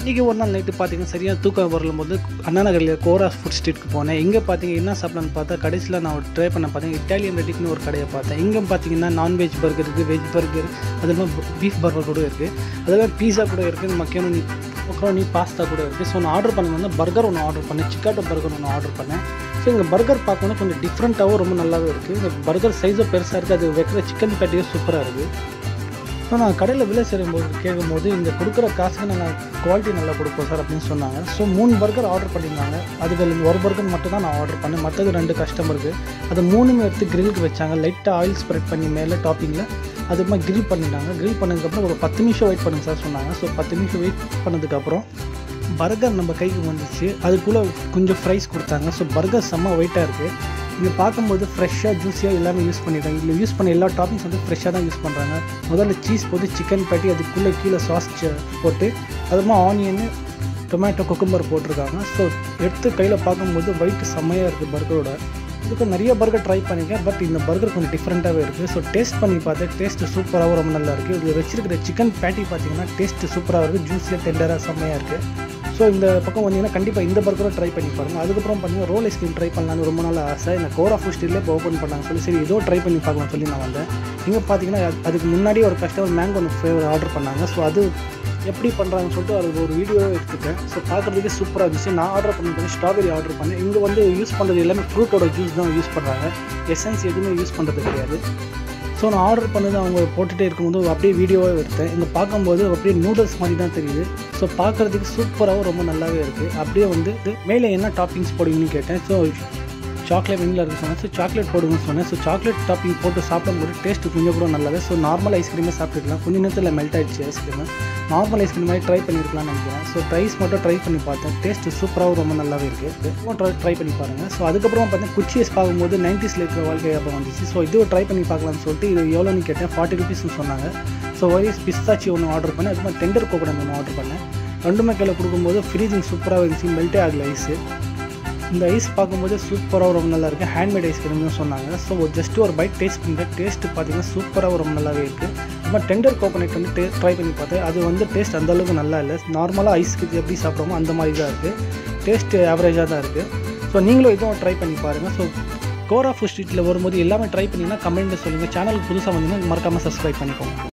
இன்றைக்கி ஒரு நாள் நைட்டு பார்த்தீங்கன்னா சரியாக தூக்கம் வரும்போது அண்ணா நகரில் கோரா ஃபுட் ஸ்ட்ரீட்க்கு போனேன். இங்கே பார்த்தீங்கன்னா என்ன சாப்பிடலான்னு பார்த்தா கடைசியில் நான் ட்ரை பண்ண பார்த்தேன் இட்டாலியன் ரெட்டிக்னு ஒரு கடையை பார்த்தேன். இங்கே பார்த்தீங்கன்னா நான்வெஜ் பர்கர் இருக்குது, வெஜ் பர்கர், அது மாதிரி பீஃப் பர்கர் கூட இருக்குது, அதெல்லாம் பீஸா கூட இருக்குது, மக்கரோனி பாஸ்தா கூட இருக்குது. ஸோ நான் ஆர்டர் பண்ண பர்கர் ஒன்று ஆர்டர் பண்ணேன், சிக்காட்டோ பர்கர் ஒன்று ஆர்டர் பண்ணேன். ஸோ இங்கே பர்கர் பார்க்கணும் கொஞ்சம் டிஃப்ரெண்ட்டாகவும் ரொம்ப நல்லாவே இருக்குது. இந்த பர்கர் சைஸும் பெருசாக இருக்குது, அது வைக்கிற சிக்கன் பேட்டியும் சூப்பராக இருக்குது. ஸோ நான் கடையில் விலை சேரும்போது கேட்கும்போது இங்கே கொடுக்குற காசுக்கு நாங்கள் குவாலிட்டி நல்லா கொடுப்போம் சார் அப்படின்னு சொன்னாங்க. ஸோ 3 பர்கர் ஆர்டர் பண்ணியிருந்தாங்க. அதுக்கு ஒரு பர்கர் மட்டும் தான் நான் ஆர்டர் பண்ணேன், மற்றது 2 கஸ்டமருக்கு. அது 3மே எடுத்து கிரிலுக்கு வச்சாங்க. லைட்டாக ஆயில் ஸ்ப்ரெட் பண்ணி மேலே டாப்பிங்கில் அதுமா கிரில் பண்ணிட்டாங்க. கிரில் பண்ணதுக்கப்புறம் ஒரு 10 நிமிஷம் வெயிட் பண்ணுங்க சார் சொன்னாங்க. ஸோ 10 நிமிஷம் வெயிட் பண்ணதுக்கப்புறம் பர்கர் நம்ம கைக்கு வந்துச்சு. அதுக்குள்ளே கொஞ்சம் ஃப்ரைஸ் கொடுத்தாங்க. ஸோ பர்கர் செம்ம வெயிட்டாக இருக்குது. இங்கே பார்க்கும்போது ஃப்ரெஷ்ஷாக ஜூஸியாக எல்லாமே யூஸ் பண்ணிடுறாங்க. இதில் யூஸ் பண்ண எல்லா டாப்பிங்ஸ் வந்து ஃப்ரெஷ்ஷாக தான் யூஸ் பண்ணுறாங்க. முதல்ல சீஸ் போட்டு சிக்கன் பேட்டி, அதுக்குள்ளே கீழே சாஸ் போட்டு அதுமா ஆனியனு, டொமேட்டோ, குக்கும்பர் போட்டிருக்காங்க. ஸோ எடுத்து கையில் பார்க்கும்போது ஒயிட் செம்மையாக இருக்குது பர்கரோட. இதுக்கு நிறைய பர்கர் ட்ரை பண்ணியிருக்கேன், பட் இந்த பர்கர் கொஞ்சம் டிஃப்ரெண்ட்டாகவே இருக்குது. ஸோ டேஸ்ட் பண்ணி பார்த்தேன், டேஸ்ட்டு சூப்பராகவும் ரொம்ப நல்லா இருக்குது. இதில் வச்சிருக்கிற சிக்கன் பேட்டி பார்த்தீங்கன்னா டேஸ்ட்டு சூப்பராக இருக்குது, ஜூஸியாக டெண்டராக செம்மையாக இருக்குது. ஸோ இந்த பக்கம் வந்தீங்கன்னா கண்டிப்பாக இந்த பர்கரும் ட்ரை பண்ணி பாருங்கள். அதுக்கப்புறம் பார்த்தீங்கன்னா ரோல் ஐஸ்கிரீம் ட்ரை பண்ணலான்னு ரொம்ப நாள் ஆசை. இந்த கோரா ஃபுட் ஸ்ட்ரீட்லேயே இப்போ ஓப்பன் பண்ணாங்க சரி இதோ ட்ரை பண்ணி பார்க்கலாம் சொல்லி நான் வந்தேன். இங்கே பார்த்தீங்கன்னா அதுக்கு முன்னாடி ஒரு கஸ்டமர் மேங்கோ ஃப்ளேவர் ஆர்டர் பண்ணாங்க. ஸோ அது எப்படி பண்ணுறாங்கன்னு சொல்லிட்டு அதுக்கு ஒரு வீடியோவே எடுத்துட்டேன். ஸோ பார்க்குறதுக்கே சூப்பராக இருந்துச்சு. நான் ஆர்டர் பண்ணி ஸ்ட்ராபெரி ஆர்டர் பண்ணேன். இங்கே வந்து யூஸ் பண்ணுறது எல்லாமே ஃப்ரூட்டோட ஜூஸ் தான் யூஸ் பண்ணுறாங்க, எசன்ஸ் எதுவுமே யூஸ் பண்ணுறது கிடையாது. ஸோ நான் ஆர்டர் பண்ணது அவங்க போட்டுகிட்டே இருக்கும்போது அப்படியே வீடியோவாக எடுத்தேன். இங்கே பார்க்கும்போது அப்படியே நூடுல்ஸ் மாதிரி தான் தெரியுது. ஸோ பார்க்குறதுக்கு சூப்பராகவும் ரொம்ப நல்லாவே இருக்குது. அப்படியே வந்து மேலே என்ன டாப்பிங்ஸ் போடுவீங்கன்னு கேட்டேன். ஸோ சாக்லேட் வெண்ணில் இருக்குது சொன்னேன். ஸோ சாக்லேட் போடுங்கன்னு சொன்னேன். ஸோ சாக்லேட் டாப்பிங் போட்டு சாப்பிடும்போது டேஸ்ட்டு கொஞ்சம் கூட நல்லாவே. ஸோ நார்மல் ஐஸ்கிரீமே சாப்பிட்டுக்கலாம். கொஞ்சம் நேரத்தில் மெல்ட் ஆகிடுச்சு ஐஸ்கிரீமு. நார்மல் ஐஸ்கிரீம் மாதிரி ட்ரை பண்ணியிருக்கலாம்னு நினைக்கிறேன். ஸோ ட்ரைஸ் மட்டும் ட்ரை பண்ணி பார்த்தேன், டேஸ்ட்டு சூப்பராகவும் ரொம்ப நல்லாவே இருக்குது. ட்ரை பண்ணி பாருங்கள். ஸோ அதுக்கப்புறம் பார்த்தீங்கன்னா குச்சியஸ் பார்க்கும்போது 90s இருக்கிற வாழ்க்கை அப்போ வந்துச்சு. ஸோ இது ட்ரை பண்ணி பார்க்கலாம்னு சொல்லிட்டு இது எவ்வளோன்னு கேட்டேன். 40 ருபீஸ்னு சொன்னாங்க. ஸோ ஒய்ஸ் பிஸ்தாச்சி ஒன்று ஆர்டர் பண்ணேன், அதுமாதிரி டெண்டர் கோகோனட் ஒன்று ஆர்டர் பண்ணேன். 2மே கையில் கொடுக்கும்போது ஃப்ரீசிங் சூப்பராக இருந்துச்சு, மெல்ட்டே ஆகல ஐஸு. இந்த ஐஸ் பார்க்கும்போது சூப்பராக ரொம்ப நல்லா இருக்குது. ஹேண்ட்மேட் ஐஸ்கிரீம்னு சொன்னாங்க. ஸோ ஜஸ்ட்டு ஒரு பைட் டேஸ்ட் பண்ணுறேன். டேஸ்ட்டு பார்த்தீங்கன்னா சூப்பராக ரொம்ப நல்லாவே இருக்குது. நம்ம டெண்டர் கோகோனட் வந்து ட்ரை பண்ணி பார்த்தேன். அது வந்து டேஸ்ட் அந்தளவுக்கு நல்லா இல்லை. நார்மலாக ஐஸ்க்கு எப்படி சாப்பிட்றோமோ அந்த மாதிரி தான் இருக்குது. டேஸ்ட்டு ஆவரேஜாக தான் இருக்குது. ஸோ நீங்களும் இதுவும் ட்ரை பண்ணி பாருங்கள். ஸோ கோரா ஃபுட் ஸ்ட்ரீட்டில் வரும்போது எல்லாமே ட்ரை பண்ணிங்கன்னா கமெண்ட்டில் சொல்லுங்கள். சேனலுக்கு புதுசாக வந்தீங்கன்னா மறக்காமல் சப்ஸ்கிரைப் பண்ணிக்கோங்க.